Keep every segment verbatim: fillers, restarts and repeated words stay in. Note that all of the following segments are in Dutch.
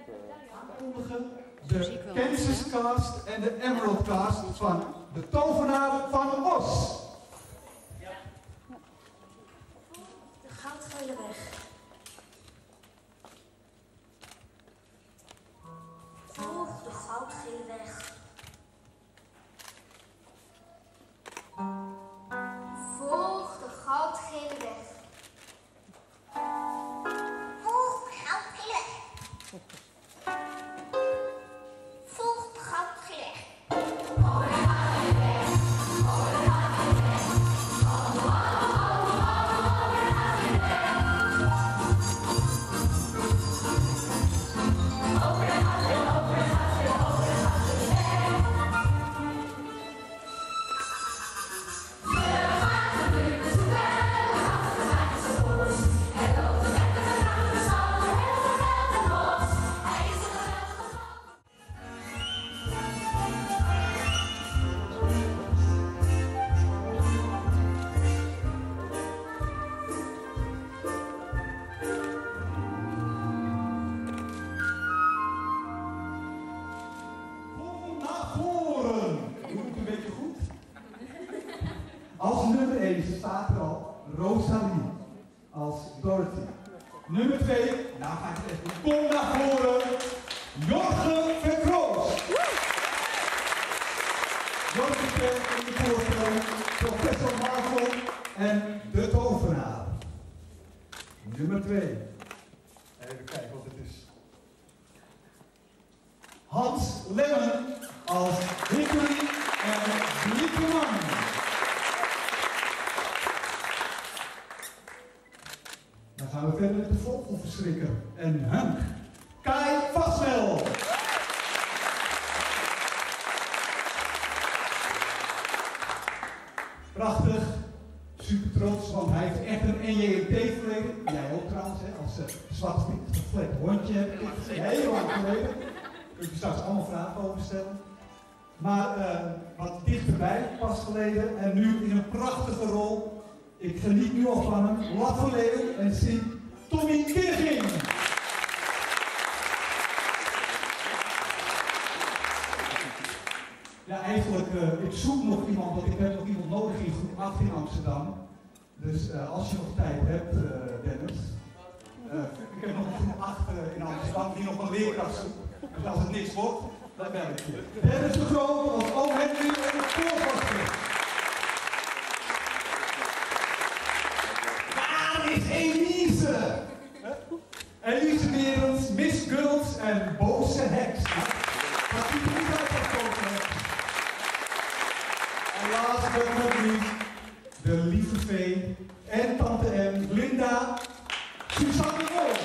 aankondigen de Kansas Cast en de Emerald Cast van de Tovenaar van Os. De goudgele weg. Volg de goudgele weg. Volg de goudgele weg. Volg de goudgele weg. Volg de goudgele weg. Als nummer één staat er al Rosalie als Dorothy. Nummer twee, nou ga ik het even doen. Kom naar voren, Jorgen Verkroos. Jorgen Verkroos in de voorstelling, Professor Marvel en de Tovenaar. Nummer twee. Even kijken wat het is. Hans Lemmen als Hickory en Liekeman. Dan gaan we verder met de vogelverschrikker en Hank. Kai Vaswel. Prachtig, super trots, want hij heeft echt een N J M T verleden. Jij ook trouwens, hè, als uh, zwart gevlekt hondje heb ik het heel lang geleden. Kun je straks allemaal vragen over stellen. Maar uh, wat dichterbij, pas geleden en nu in een prachtige rol. Ik geniet nu al van hem, Laffe Leeuw en zie Tommy Kirching. Ja, eigenlijk, uh, ik zoek nog iemand, want ik heb nog iemand nodig in groep acht in Amsterdam. Dus uh, als je nog tijd hebt, uh, Dennis. Uh, ik heb nog een groep acht uh, in Amsterdam die nog een leerkracht zoekt. Dus als het niks wordt, dan bel ik je. Dennis de Groot als oom Henry en de voorvaster. Is Elise! Elise Werelds, Miss Girls en Boze Heks. Wat ziet er niet uit als Boze Heks? En last but not least, de lieve Vee en tante M, Linda, Suzanne Wol.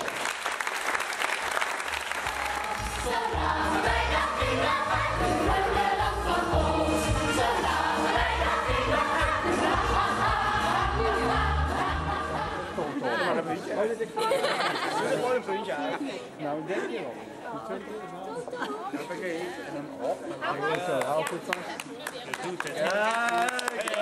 Gewoon een puntje uit. Nou, denk je wel. Oké, en dan op. Zo, hou goed vast. Ja,